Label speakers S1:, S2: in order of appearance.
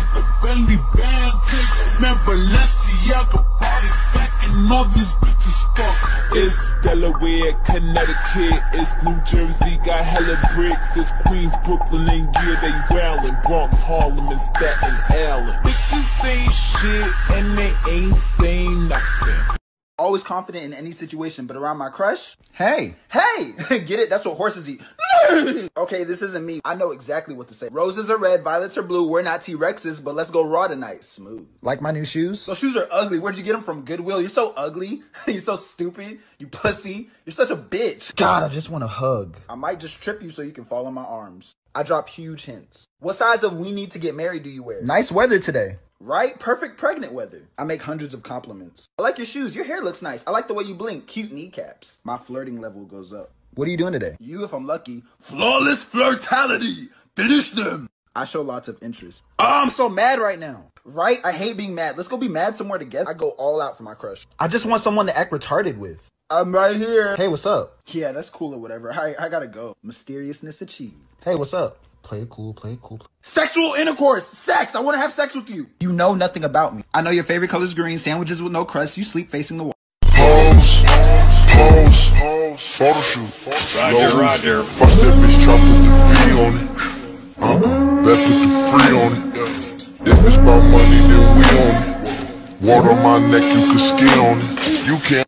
S1: the belly band tick. Remember Balenciaga party back and all these bitches fuck. It's Delaware, Connecticut, it's New Jersey, got hella bricks. It's Queens, Brooklyn, and yeah, they wildin'. Bronx, Harlem, and Staten Island. Bitches ain't shit and they ain't saying nothing.
S2: Always confident in any situation, but around my crush?
S3: Hey!
S2: Get it? That's what horses eat. Okay, this isn't me. I know exactly what to say. Roses are red, violets are blue. We're not T-Rexes, but let's go raw tonight. Smooth.
S3: Like my new shoes?
S2: Those shoes are ugly. Where'd you get them from? Goodwill? You're so ugly. You're so stupid. You pussy. You're such a bitch.
S3: God, I just want a hug.
S2: I might just trip you so you can fall in my arms. I drop huge hints. What size of we need to get married do you wear?
S3: Nice weather today.
S2: Right? Perfect pregnant weather. I make hundreds of compliments. I like your shoes. Your hair looks nice. I like the way you blink. Cute kneecaps. My flirting level goes up.
S3: What are you doing today?
S2: You, if I'm lucky. Flawless flirtality. Finish them. I show lots of interest.
S3: Oh, I'm so mad right now.
S2: Right? I hate being mad. Let's go be mad somewhere together. I go all out for my crush.
S3: I just want someone to act retarded with.
S2: I'm right here.
S3: Hey, what's up?
S2: Yeah, that's cool or whatever. I gotta go. Mysteriousness achieved.
S3: Hey, what's up? Play it cool, play it cool.
S2: Sexual intercourse! Sex! I want to have sex with you! You know nothing about me. I know your favorite color is green, sandwiches with no crust, you sleep facing the wall.
S4: Pose, photo shoot. Roger. Fuck that bitch, try put the fee on it. Bet put the free on it. If it's about money, then we on it. Water on my neck, you can ski on it. You can't.